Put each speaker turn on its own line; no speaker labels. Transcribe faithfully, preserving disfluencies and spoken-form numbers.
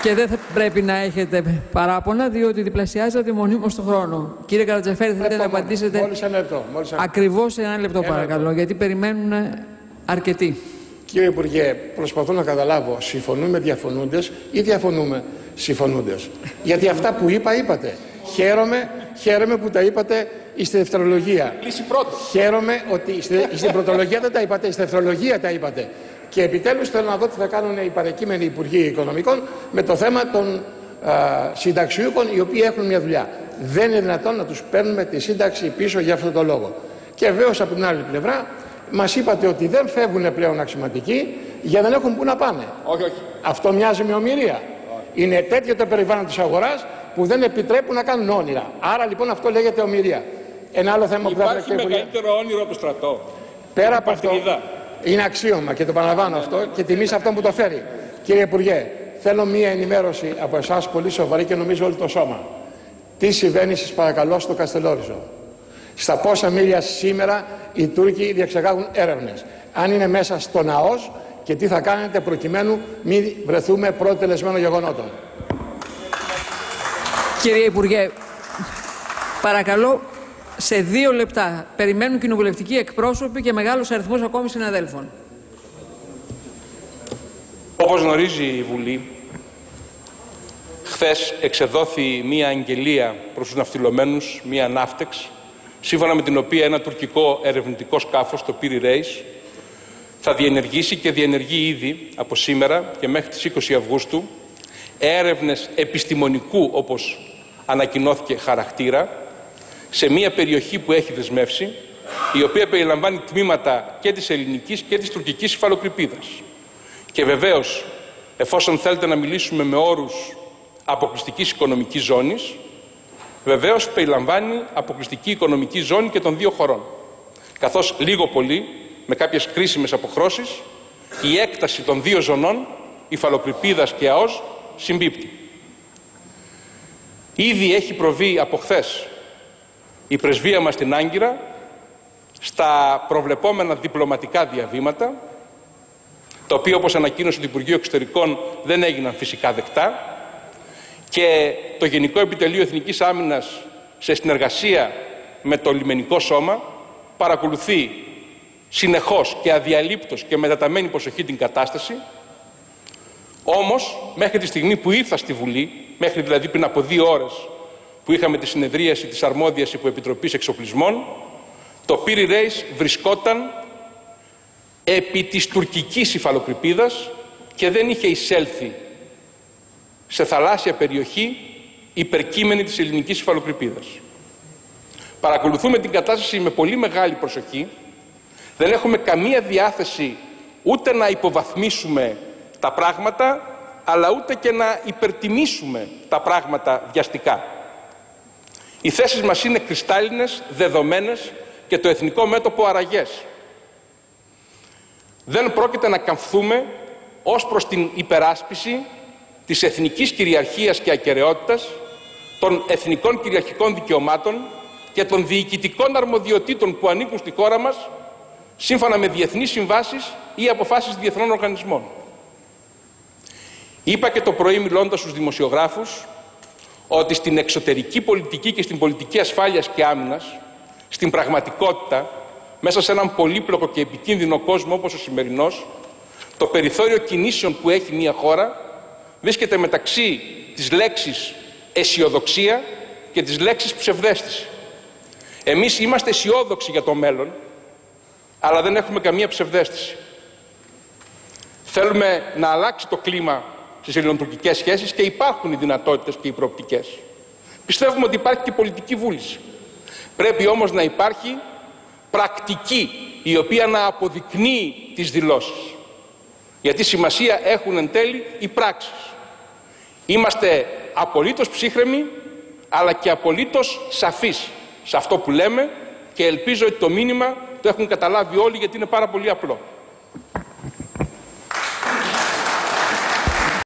Και δεν θα πρέπει να έχετε παράπονα, διότι διπλασιάζεται μονίμως το χρόνο. Κύριε Καρατζαφέρη, θέλετε να απαντήσετε
μόλις ένα λεπτό, μόλις ένα...
ακριβώς ένα λεπτό, ένα παρακαλώ, λεπτό. Γιατί περιμένουν αρκετοί.
Κύριε Υπουργέ, προσπαθώ να καταλάβω, συμφωνούμε διαφωνούντες ή διαφωνούμε συμφωνούντες? Γιατί αυτά που είπα, είπατε. Χαίρομαι, χαίρομαι που τα είπατε στη δευτερολογία.
Λύση πρώτο.
Χαίρομαι ότι στην πρωτολογία δεν τα είπατε, στη δευτερολογία τα είπατε. Και επιτέλους θέλω να δω τι θα κάνουν οι παρεκείμενοι Υπουργοί Οικονομικών με το θέμα των α, συνταξιούχων, οι οποίοι έχουν μια δουλειά. Δεν είναι δυνατόν να τους παίρνουμε τη σύνταξη πίσω για αυτό το λόγο. Και βέβαιως από την άλλη πλευρά μας είπατε ότι δεν φεύγουν πλέον αξιωματικοί για να δεν έχουν πού να πάνε.
Όχι, όχι.
Αυτό μοιάζει με ομηρία. Όχι. Είναι τέτοιο το περιβάλλον της αγοράς που δεν επιτρέπουν να κάνουν όνειρα. Άρα λοιπόν αυτό λέγεται ομηρία. Ένα άλλο θέμα που θα
Υπάρχει μεγαλύτερο όνειρο από το στρατό.
Πέρα από αυτό, είναι αξίωμα και το παραλαμβάνω αυτό και τιμή σε αυτόν που το φέρει. Κύριε Υπουργέ, θέλω μία ενημέρωση από εσάς πολύ σοβαρή και νομίζω όλο το σώμα. Τι συμβαίνει σας παρακαλώ στο Καστελόριζο? Στα πόσα μίλια σήμερα οι Τούρκοι διεξαγάγουν έρευνες? Αν είναι μέσα στο ναός και τι θα κάνετε προκειμένου μην βρεθούμε πρώτο τελεσμένο γεγονότων?
Κύριε Υπουργέ, παρακαλώ σε δύο λεπτά. Περιμένουν κοινοβουλευτικοί εκπρόσωποι και μεγάλος αριθμός ακόμη συναδέλφων.
Όπως γνωρίζει η Βουλή, χθες εξεδόθη μία αγγελία προς τους ναυτιλωμένους, μία ναύτεξ, σύμφωνα με την οποία ένα τουρκικό ερευνητικό σκάφος, το Piri Reis, θα διενεργήσει και διενεργεί ήδη από σήμερα και μέχρι τις είκοσι Αυγούστου έρευνες επιστημονικού, όπως ανακοινώθηκε, χαρακτήρα, σε μια περιοχή που έχει δεσμεύσει, η οποία περιλαμβάνει τμήματα και της ελληνικής και της τουρκικής υφαλοκρηπίδας. Και βεβαίως, εφόσον θέλετε να μιλήσουμε με όρους αποκλειστικής οικονομικής ζώνης, βεβαίως περιλαμβάνει αποκλειστική οικονομική ζώνη και των δύο χωρών. Καθώς λίγο πολύ, με κάποιες κρίσιμες αποχρώσεις, η έκταση των δύο ζωνών, υφαλοκρηπίδας και ΑΟΣ, συμπίπτει. Ήδη έχει προβεί από χθες η πρεσβεία μας στην Άγκυρα στα προβλεπόμενα διπλωματικά διαβήματα, τα οποία, όπως ανακοίνωσε το Υπουργείο Εξωτερικών, δεν έγιναν φυσικά δεκτά, και το Γενικό Επιτελείο Εθνικής Άμυνας, σε συνεργασία με το λιμενικό σώμα, παρακολουθεί συνεχώς και αδιαλείπτως και με τεταμένη προσοχή την κατάσταση. Όμως, μέχρι τη στιγμή που ήρθα στη Βουλή, μέχρι δηλαδή πριν από δύο ώρες που είχαμε τη συνεδρίαση της αρμόδιας Υποεπιτροπής Εξοπλισμών, το Piri Reis βρισκόταν επί της τουρκικής υφαλοκρηπίδας και δεν είχε εισέλθει σε θαλάσσια περιοχή υπερκείμενη της ελληνικής υφαλοκρηπίδας. Παρακολουθούμε την κατάσταση με πολύ μεγάλη προσοχή. Δεν έχουμε καμία διάθεση ούτε να υποβαθμίσουμε τα πράγματα, αλλά ούτε και να υπερτιμήσουμε τα πράγματα βιαστικά. Οι θέσεις μας είναι κρυστάλλινες, δεδομένες και το εθνικό μέτωπο αραγές. Δεν πρόκειται να καμφθούμε ως προς την υπεράσπιση της εθνικής κυριαρχίας και ακεραιότητας, των εθνικών κυριαρχικών δικαιωμάτων και των διοικητικών αρμοδιοτήτων που ανήκουν στη χώρα μας, σύμφωνα με διεθνείς συμβάσεις ή αποφάσεις διεθνών οργανισμών. Είπα και το πρωί, μιλώντας στους δημοσιογράφους, ότι στην εξωτερική πολιτική και στην πολιτική ασφάλειας και άμυνας, στην πραγματικότητα, μέσα σε έναν πολύπλοκο και επικίνδυνο κόσμο όπως ο σημερινός, το περιθώριο κινήσεων που έχει μια χώρα βρίσκεται μεταξύ της λέξης αισιοδοξία και της λέξης ψευδαίσθηση. Εμείς είμαστε αισιόδοξοι για το μέλλον, αλλά δεν έχουμε καμία ψευδαίσθηση. Θέλουμε να αλλάξει το κλίμα στις ελληνοτουρκικές σχέσεις και υπάρχουν οι δυνατότητες και οι προοπτικές. Πιστεύουμε ότι υπάρχει και πολιτική βούληση. Πρέπει όμως να υπάρχει πρακτική, η οποία να αποδεικνύει τις δηλώσεις. Γιατί σημασία έχουν εν τέλει οι πράξεις. Είμαστε απολύτως ψύχρεμοι, αλλά και απολύτως σαφείς σε αυτό που λέμε, και ελπίζω ότι το μήνυμα το έχουν καταλάβει όλοι, γιατί είναι πάρα πολύ απλό.